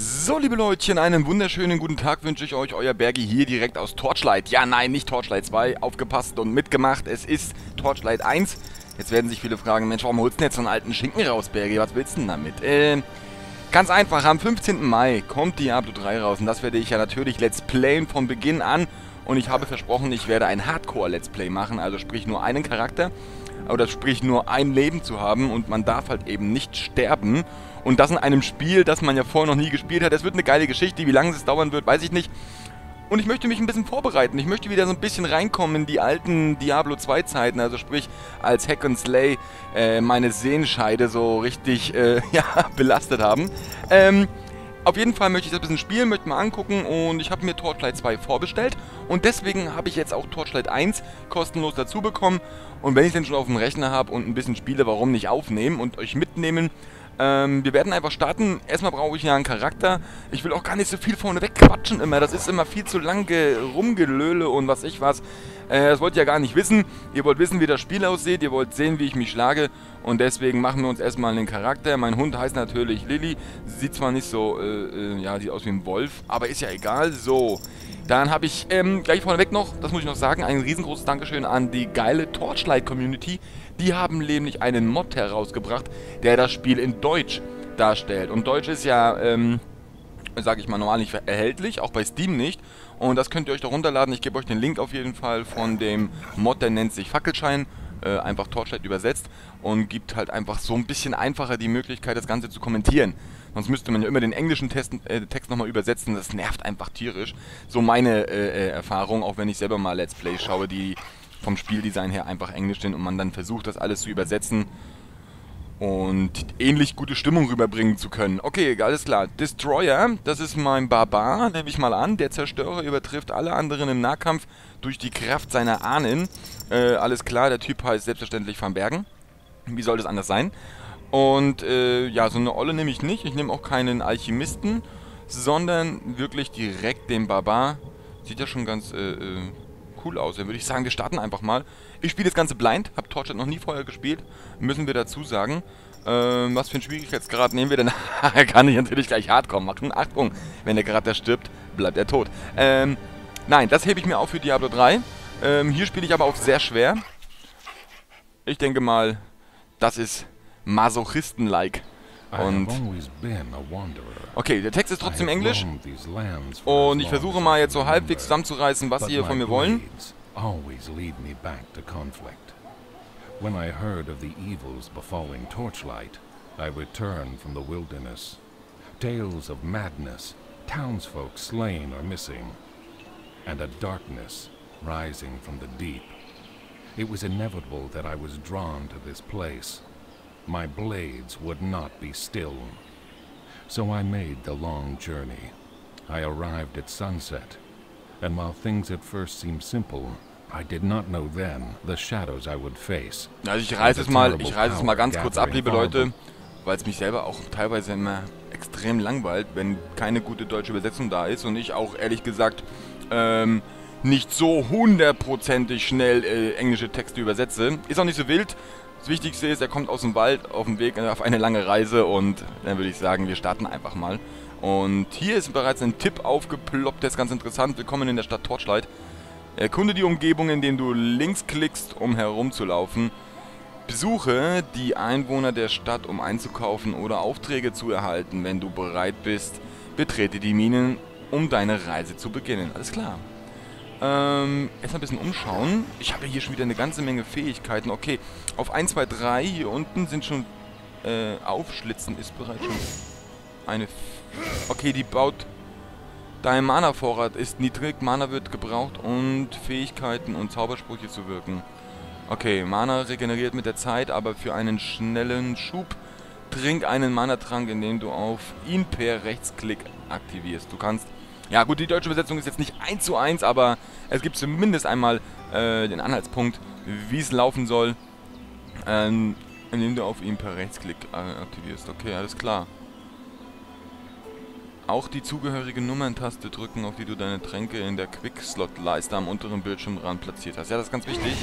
So, liebe Leutchen, einen wunderschönen guten Tag wünsche ich euch, euer Bergi hier direkt aus Torchlight. Ja, nein, nicht Torchlight 2, aufgepasst und mitgemacht, es ist Torchlight 1. Jetzt werden sich viele fragen, Mensch, warum holst du denn jetzt so einen alten Schinken raus, Bergi, was willst du denn damit? Ganz einfach, am 15. Mai kommt Diablo 3 raus und das werde ich ja natürlich Let's Playen von Beginn an. Und ich habe versprochen, ich werde ein Hardcore-Let's Play machen, also sprich nur einen Charakter. Oder sprich nur ein Leben zu haben und man darf halt eben nicht sterben. Und das in einem Spiel, das man ja vorher noch nie gespielt hat. Es wird eine geile Geschichte, wie lange es dauern wird, weiß ich nicht. Und ich möchte mich ein bisschen vorbereiten. Ich möchte wieder so ein bisschen reinkommen in die alten Diablo 2 Zeiten. Also sprich, als Hack and Slay meine Sehenscheide so richtig ja, belastet haben. Auf jeden Fall möchte ich das ein bisschen spielen, möchte mal angucken und ich habe mir Torchlight 2 vorbestellt und deswegen habe ich jetzt auch Torchlight 1 kostenlos dazu bekommen und wenn ich den schon auf dem Rechner habe und ein bisschen spiele, warum nicht aufnehmen und euch mitnehmen. Wir werden einfach starten. Erstmal brauche ich ja einen Charakter. Ich will auch gar nicht so viel vorneweg quatschen immer. Das ist immer viel zu lang rumgelöle und was ich was. Das wollt ihr ja gar nicht wissen. Ihr wollt wissen, wie das Spiel aussieht. Ihr wollt sehen, wie ich mich schlage. Und deswegen machen wir uns erstmal einen Charakter. Mein Hund heißt natürlich Lilly. Sieht zwar nicht so, ja, sieht aus wie ein Wolf. Aber ist ja egal. So. Dann habe ich gleich vorneweg noch, das muss ich noch sagen, ein riesengroßes Dankeschön an die geile Torchlight-Community. Die haben nämlich einen Mod herausgebracht, der das Spiel in Deutsch darstellt. Und Deutsch ist ja, sage ich mal, normal nicht erhältlich, auch bei Steam nicht. Und das könnt ihr euch da runterladen. Ich gebe euch den Link auf jeden Fall von dem Mod, der nennt sich Fackelschein. Einfach Torchlight übersetzt und gibt halt einfach so ein bisschen einfacher die Möglichkeit, das Ganze zu kommentieren. Sonst müsste man ja immer den englischen Text nochmal übersetzen, das nervt einfach tierisch. So meine Erfahrung, auch wenn ich selber mal Let's Play schaue, die vom Spieldesign her einfach englisch sind und man dann versucht, das alles zu übersetzen und ähnlich gute Stimmung rüberbringen zu können. Okay, alles klar. Destroyer, das ist mein Barbar, nehme ich mal an. Der Zerstörer übertrifft alle anderen im Nahkampf durch die Kraft seiner Ahnen. Alles klar, der Typ heißt selbstverständlich Van Bergen. Wie soll das anders sein? Und ja, so eine Olle nehme ich nicht. Ich nehme auch keinen Alchemisten, sondern wirklich direkt den Barbar. Sieht ja schon ganz cool aus. Dann würde ich sagen, wir starten einfach mal. Ich spiele das Ganze blind, habe Torchlight noch nie vorher gespielt, müssen wir dazu sagen. Was für einen Schwierigkeitsgrad nehmen wir denn? Kann ich natürlich gleich Hardcore machen. Achtung, wenn der Charakter stirbt, bleibt er tot. Nein, das hebe ich mir auf für Diablo 3. Hier spiele ich aber auch sehr schwer. Ich denke mal, das ist Masochisten-like. Und okay, der Text ist trotzdem Englisch. Und ich versuche mal jetzt so halbwegs zusammenzureißen, was sie hier von mir wollen. When I heard of the evils befalling Torchlight, I returned from the wilderness. Tales of madness, townsfolk slain or missing, and a darkness rising from the deep. It was inevitable that I was drawn to this place. My blades would not be still. So I made the long journey. I arrived at sunset, and while things at first seemed simple, I did not know then the shadows I would face. Also ich reiße es mal ganz kurz ab, liebe Leute, weil es mich selber auch teilweise immer extrem langweilt, wenn keine gute deutsche Übersetzung da ist und ich auch ehrlich gesagt nicht so hundertprozentig schnell englische Texte übersetze. Ist auch nicht so wild. Das Wichtigste ist, er kommt aus dem Wald auf dem Weg auf eine lange Reise und dann würde ich sagen, wir starten einfach mal. Und hier ist bereits ein Tipp aufgeploppt, der ist ganz interessant. Willkommen in der Stadt Torchlight. Erkunde die Umgebung, indem du links klickst, um herumzulaufen. Besuche die Einwohner der Stadt, um einzukaufen oder Aufträge zu erhalten. Wenn du bereit bist, betrete die Minen, um deine Reise zu beginnen. Alles klar. Erstmal ein bisschen umschauen. Ich habe hier schon wieder eine ganze Menge Fähigkeiten. Okay, auf 1, 2, 3 hier unten sind schon Aufschlitzen ist bereits schon eine... Okay, die baut... Dein Mana-Vorrat ist niedrig, Mana wird gebraucht, und Fähigkeiten und Zaubersprüche zu wirken. Okay, Mana regeneriert mit der Zeit, aber für einen schnellen Schub trink einen Mana-Trank, indem du auf ihn per Rechtsklick aktivierst. Du kannst... Ja gut, die deutsche Übersetzung ist jetzt nicht 1:1, aber es gibt zumindest einmal den Anhaltspunkt, wie es laufen soll, indem du auf ihn per Rechtsklick aktivierst. Okay, alles klar. Auch die zugehörige Nummerntaste drücken, auf die du deine Tränke in der Quick-Slot-Leiste am unteren Bildschirmrand platziert hast. Ja, das ist ganz wichtig.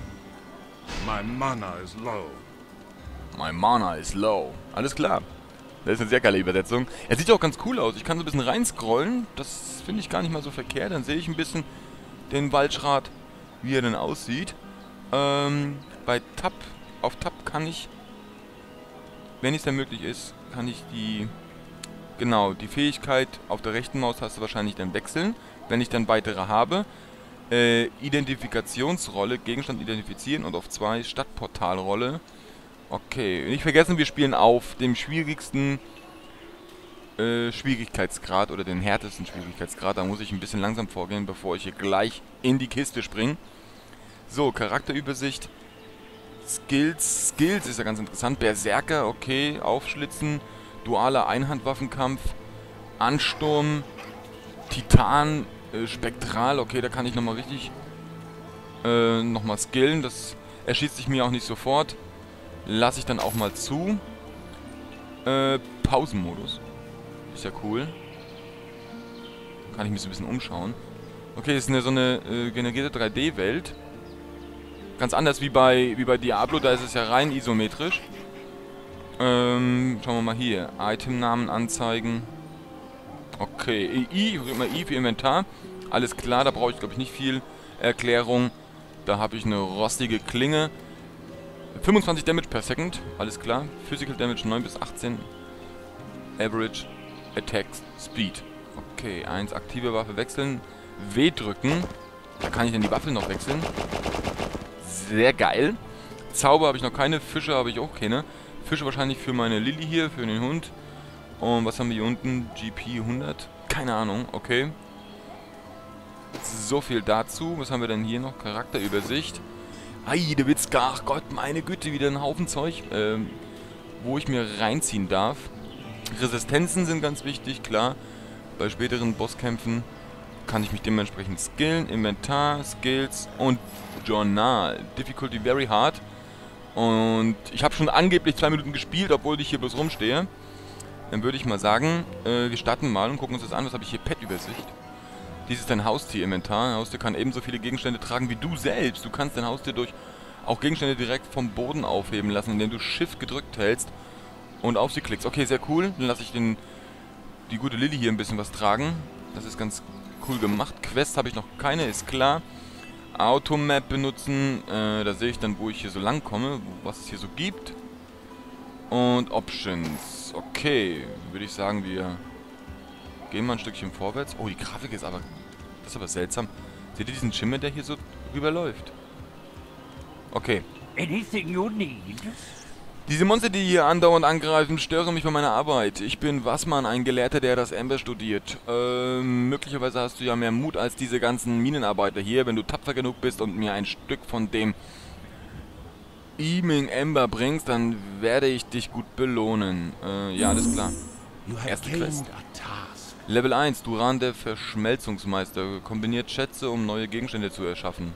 My mana is low. My mana is low. Alles klar. Das ist eine sehr geile Übersetzung. Er sieht auch ganz cool aus. Ich kann so ein bisschen reinscrollen. Das finde ich gar nicht mal so verkehrt. Dann sehe ich ein bisschen den Waldschrat, wie er denn aussieht. Bei Tab, auf Tab kann ich, wenn es denn möglich ist, kann ich die Fähigkeit auf der rechten Maustaste wahrscheinlich dann wechseln, wenn ich dann weitere habe. Identifikationsrolle, Gegenstand identifizieren und auf 2 Stadtportalrolle. Okay, nicht vergessen, wir spielen auf dem schwierigsten Schwierigkeitsgrad oder den härtesten Schwierigkeitsgrad. Da muss ich ein bisschen langsam vorgehen, bevor ich hier gleich in die Kiste springe. So, Charakterübersicht. Skills ist ja ganz interessant. Berserker, okay. Aufschlitzen. Dualer Einhandwaffenkampf. Ansturm. Titan. Spektral, okay, da kann ich nochmal richtig nochmal skillen. Das erschießt sich mir auch nicht sofort. Lasse ich dann auch mal zu. Pausenmodus. Ist ja cool. Kann ich mich so ein bisschen umschauen. Okay, das ist so eine generierte 3D-Welt. Ganz anders wie bei Diablo, da ist es ja rein isometrisch. Schauen wir mal hier. Itemnamen anzeigen. Okay, I für Inventar. Alles klar, da brauche ich glaube ich nicht viel Erklärung. Da habe ich eine rostige Klinge. 25 Damage per Second, alles klar. Physical Damage 9 bis 18. Average Attack Speed. Okay, 1 aktive Waffe wechseln. W drücken. Da kann ich dann die Waffe noch wechseln. Sehr geil. Zauber habe ich noch keine, Fische habe ich auch keine. Fische wahrscheinlich für meine Lilly hier, für den Hund. Und was haben wir hier unten? GP 100? Keine Ahnung, okay. So viel dazu. Was haben wir denn hier noch? Charakterübersicht. Heidewitzka, ach Gott, meine Güte, wieder ein Haufen Zeug, wo ich mir reinziehen darf. Resistenzen sind ganz wichtig, klar. Bei späteren Bosskämpfen kann ich mich dementsprechend skillen. Inventar, Skills und Journal. Difficulty very hard. Und ich habe schon angeblich 2 Minuten gespielt, obwohl ich hier bloß rumstehe. Dann würde ich mal sagen, wir starten mal und gucken uns das an. Was habe ich hier? Pet-Übersicht. Dies ist dein Haustier-Inventar. Ein Haustier kann ebenso viele Gegenstände tragen wie du selbst. Du kannst dein Haustier durch auch Gegenstände direkt vom Boden aufheben lassen, indem du Shift gedrückt hältst und auf sie klickst. Okay, sehr cool. Dann lasse ich die gute Lilly hier ein bisschen was tragen. Das ist ganz cool gemacht. Quest habe ich noch keine, ist klar. Automap benutzen. Da sehe ich dann, wo ich hier so lang komme, was es hier so gibt. Und Options. Okay, würde ich sagen, wir gehen mal ein Stückchen vorwärts. Oh, die Grafik ist aber... Das ist aber seltsam. Seht ihr diesen Schimmer, der hier so rüberläuft? Okay. Anything you need? Diese Monster, die hier andauernd angreifen, stören mich bei meiner Arbeit. Ich bin Wassmann, ein Gelehrter, der das Ember studiert. Möglicherweise hast du ja mehr Mut als diese ganzen Minenarbeiter hier. Wenn du tapfer genug bist und mir ein Stück von dem Eeming Ember bringst, dann werde ich dich gut belohnen. Ja, alles klar. Erste Quest. Level 1, Duran der Verschmelzungsmeister. Kombiniert Schätze, um neue Gegenstände zu erschaffen.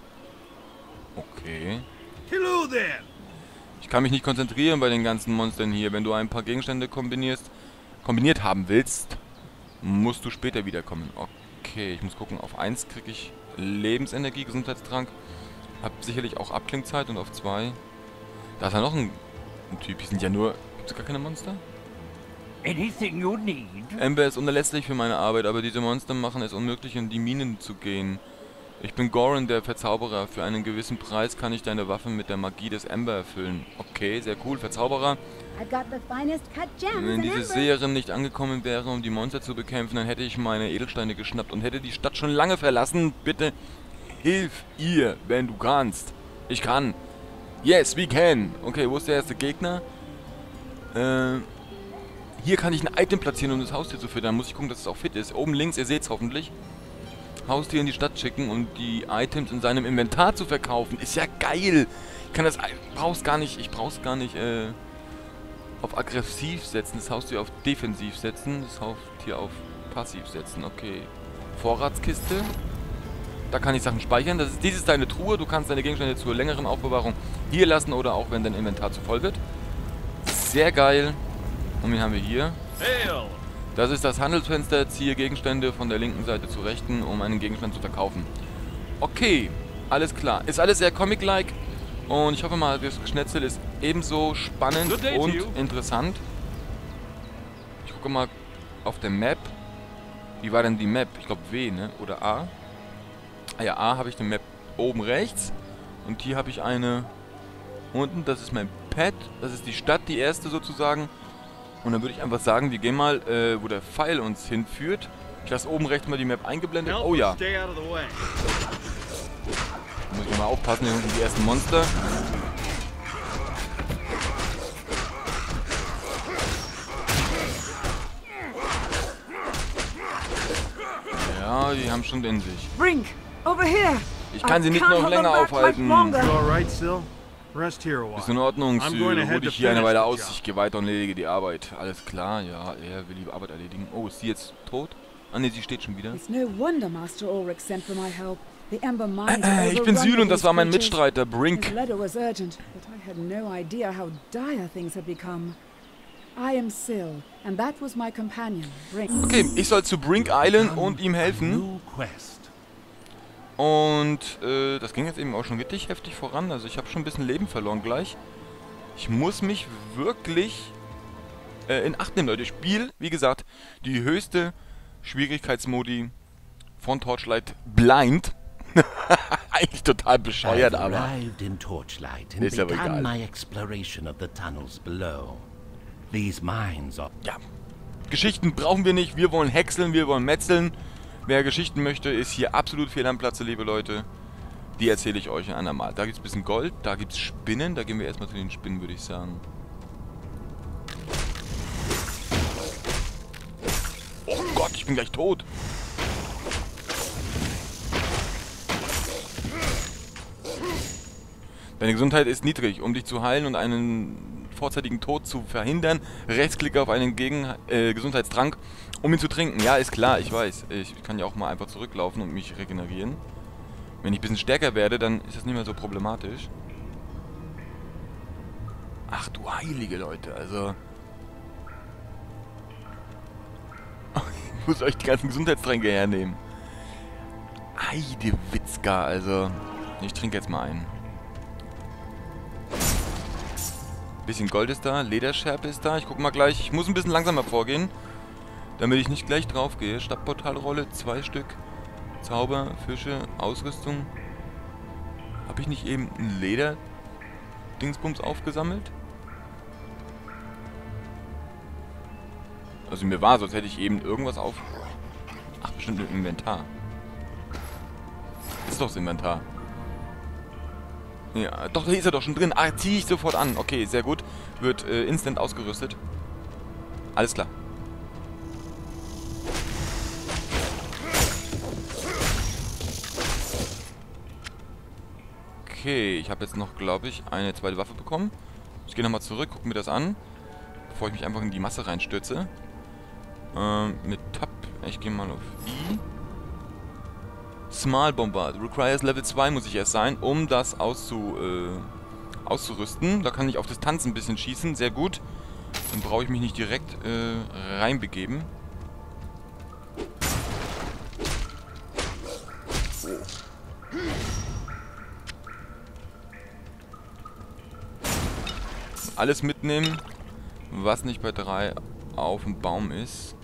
Okay. Hello there. Ich kann mich nicht konzentrieren bei den ganzen Monstern hier. Wenn du ein paar Gegenstände kombiniert haben willst, musst du später wiederkommen. Okay, ich muss gucken. Auf 1 kriege ich Lebensenergie, Gesundheitstrank. Hab sicherlich auch Abklingzeit und auf 2... Da ist ja noch ein Typ. Hier sind ja nur... Gibt es gar keine Monster? Anything you need? Ember ist unerlässlich für meine Arbeit, aber diese Monster machen es unmöglich, in die Minen zu gehen. Ich bin Goran, der Verzauberer. Für einen gewissen Preis kann ich deine Waffe mit der Magie des Ember erfüllen. Okay, sehr cool, Verzauberer. Wenn diese Seherin nicht angekommen wäre, um die Monster zu bekämpfen, dann hätte ich meine Edelsteine geschnappt und hätte die Stadt schon lange verlassen. Bitte hilf ihr, wenn du kannst. Ich kann. Yes, we can. Okay, wo ist der erste Gegner? Hier kann ich ein Item platzieren, um das Haustier zu füttern. Muss ich gucken, dass es auch fit ist. Oben links, ihr seht es hoffentlich. Haustier in die Stadt schicken, um die Items in seinem Inventar zu verkaufen. Ist ja geil. Ich kann das... Ich brauch's gar nicht auf aggressiv setzen. Das Haustier auf defensiv setzen. Das Haustier auf passiv setzen. Okay. Vorratskiste. Da kann ich Sachen speichern. Dies ist deine Truhe. Du kannst deine Gegenstände zur längeren Aufbewahrung hier lassen oder auch, wenn dein Inventar zu voll wird. Sehr geil. Und wen haben wir hier? Das ist das Handelsfenster. Ziehe Gegenstände von der linken Seite zur rechten, um einen Gegenstand zu verkaufen. Okay, alles klar. Ist alles sehr comic-like. Und ich hoffe mal, das Geschnetzel ist ebenso spannend und interessant. gucke mal auf der Map. Wie war denn die Map? Ich glaube W, ne? Oder A? Ah ja, A habe ich die Map oben rechts. Und hier habe ich eine unten. Das ist mein Pad. Das ist die Stadt, die erste sozusagen. Und dann würde ich einfach sagen, wir gehen mal, wo der Pfeil uns hinführt. Ich lasse oben rechts mal die Map eingeblendet. Oh ja. Da muss ich mal aufpassen, hier unten die ersten Monster. Ja, die haben schon in sich. Brink, over here. Ich kann sie nicht noch länger aufhalten. Rest here a while. Ist in Ordnung, I'm going Syl. ahead Ruh to dich hier eine finish Weile the aus. job. Ich gehe weiter und erledige die Arbeit. Alles klar, ja, er will die Arbeit erledigen. Oh, ist sie jetzt tot? Ah ne, sie steht schon wieder. It's no wonder Master Ulrich sent for my help. The Ember mines are Ich bin overrun Syl with und das these war mein creatures. Mitstreiter, Brink. His letter was urgent, but I had no idea how dire things had become. I am Syl, and that was my companion, Brink. Okay, ich soll zu Brink eilen und ihm helfen. New quest. Und das ging jetzt eben auch schon richtig heftig voran. Also ich habe schon ein bisschen Leben verloren gleich. Ich muss mich wirklich in Acht nehmen, Leute. Ich spiele, wie gesagt, die höchste Schwierigkeitsmodi von Torchlight Blind. Eigentlich total bescheuert, I've aber arrived in Torchlight and Ist aber egal. begun my exploration of the tunnels below. These mines are ja. Geschichten brauchen wir nicht. Wir wollen häckseln, wir wollen metzeln. Wer Geschichten möchte, ist hier absolut fehl am Platze, liebe Leute. Die erzähle ich euch ein andermal. Da gibt es ein bisschen Gold, da gibt es Spinnen. Da gehen wir erstmal zu den Spinnen, würde ich sagen. Oh Gott, ich bin gleich tot. Deine Gesundheit ist niedrig. Um dich zu heilen und einen vorzeitigen Tod zu verhindern, rechtsklicke auf einen Gesundheitstrank, um ihn zu trinken. Ja, ist klar, ich weiß. Ich kann ja auch mal einfach zurücklaufen und mich regenerieren. Wenn ich ein bisschen stärker werde, dann ist das nicht mehr so problematisch. Ach du heilige Leute, also... Ich muss euch die ganzen Gesundheitstränke hernehmen. Heidewitzka, also... Ich trinke jetzt mal einen. Bisschen Gold ist da, Lederschärpe ist da. Ich guck mal gleich. Ich muss ein bisschen langsamer vorgehen, damit ich nicht gleich drauf gehe. Stadtportalrolle, 2 Stück. Zauber, Fische, Ausrüstung. Habe ich nicht eben ein Leder-Dingsbums aufgesammelt? Also mir war so, als hätte ich eben irgendwas auf... Ach, bestimmt im Inventar. Ist doch das Inventar. Ja, doch, hier ist er doch schon drin. Ah, ziehe ich sofort an. Okay, sehr gut. Wird instant ausgerüstet. Alles klar. Okay, ich habe jetzt noch, glaube ich, eine zweite Waffe bekommen. Ich gehe nochmal zurück, gucke mir das an, bevor ich mich einfach in die Masse reinstürze. Mit Tab. Ich gehe mal auf I. Small Bombard. Requires Level 2 muss ich erst sein, um das auszurüsten. Da kann ich auf Distanz ein bisschen schießen. Sehr gut. Dann brauche ich mich nicht direkt reinbegeben. Alles mitnehmen, was nicht bei 3 auf dem Baum ist.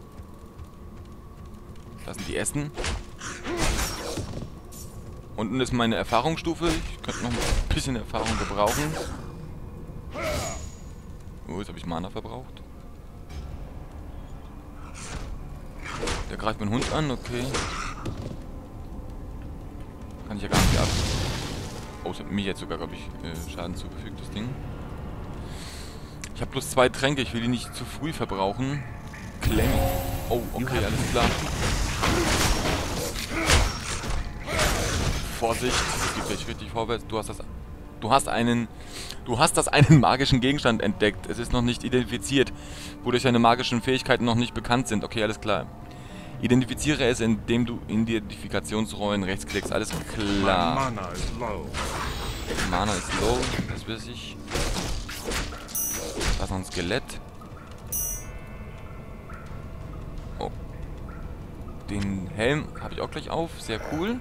Lassen die essen. Unten ist meine Erfahrungsstufe. Ich könnte noch ein bisschen Erfahrung gebrauchen. Oh, jetzt habe ich Mana verbraucht. Der greift meinen Hund an, okay. Kann ich ja gar nicht ab. Oh, es hat mir jetzt sogar, glaube ich, Schaden zugefügt, das Ding. Ich habe bloß 2 Tränke, ich will die nicht zu früh verbrauchen. Claim. Oh, okay, alles klar. Vorsicht, es geht gleich richtig vorwärts. Du hast einen magischen Gegenstand entdeckt. Es ist noch nicht identifiziert, wodurch seine magischen Fähigkeiten noch nicht bekannt sind. Okay, alles klar. Identifiziere es, indem du Identifikationsrollen rechtsklickst. Alles klar. Mana is low. Mana ist low, das weiß ich. Da ist noch ein Skelett. Oh. Den Helm habe ich auch gleich auf. Sehr cool.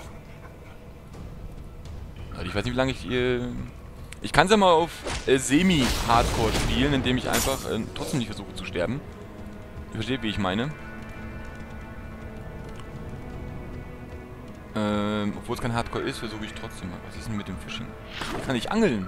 Also ich weiß nicht, wie lange ich kann es ja mal auf Semi-Hardcore spielen, indem ich einfach trotzdem nicht versuche zu sterben. Versteht, wie ich meine? Obwohl es kein Hardcore ist, versuche ich trotzdem mal. Was ist denn mit dem Fishing? Hier kann ich angeln.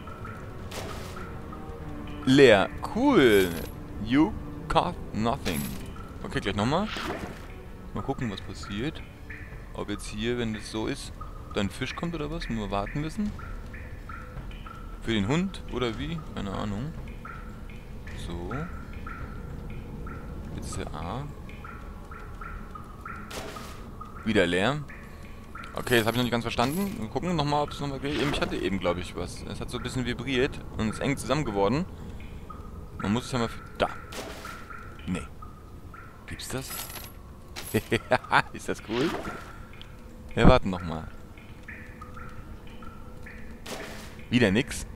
Leer. Cool. You caught nothing. Okay, gleich nochmal. Mal gucken, was passiert. Ob jetzt hier, wenn das so ist, dann ein Fisch kommt oder was? Müssen wir warten müssen? Für den Hund oder wie? Keine Ahnung. So. Jetzt ist der A. Wieder leer. Okay, das habe ich noch nicht ganz verstanden. Wir gucken nochmal, ob es nochmal geht. Ich hatte eben, glaube ich, was. Es hat so ein bisschen vibriert und ist eng zusammen geworden. Man muss es ja mal... Da. Nee. Gibt's das? Ist das cool? Wir warten nochmal. Wieder nix.